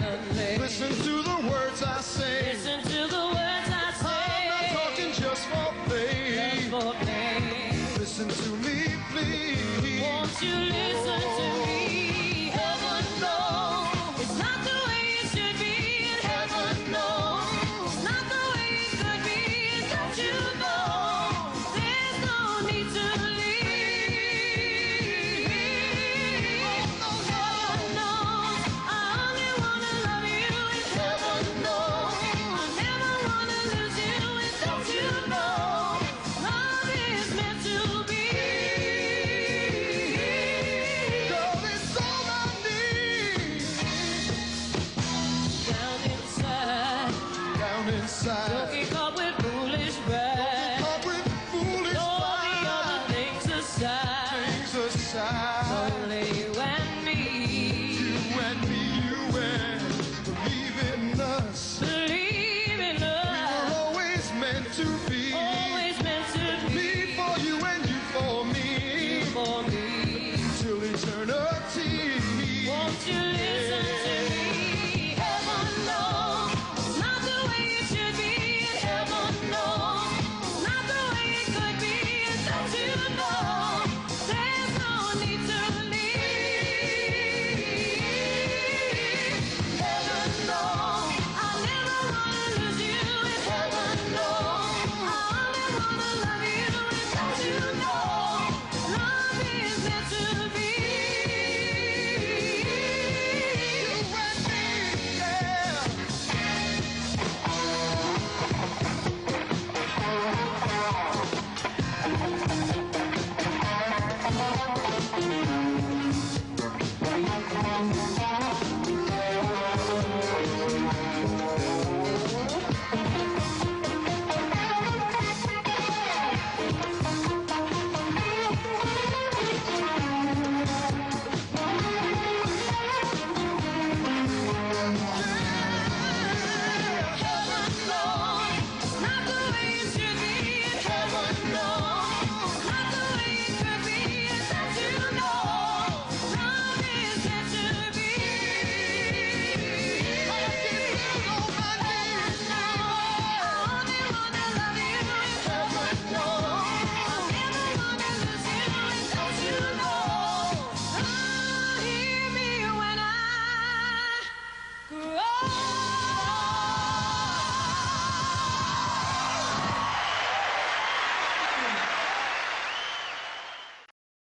heavenly. Listen to the words I say. Listen to the words I say. I'm not talking just for play. Just for play. Listen to me, please. Won't you listen to me? Heaven knows it's not the way it should be. And heaven knows it's not the way it could be. And don't you know there's no need to leave? Heaven knows I only wanna love you. And heaven knows I never wanna lose you. And don't you know love is meant to be? Girl, it's all I need. Down inside, Down inside. looking all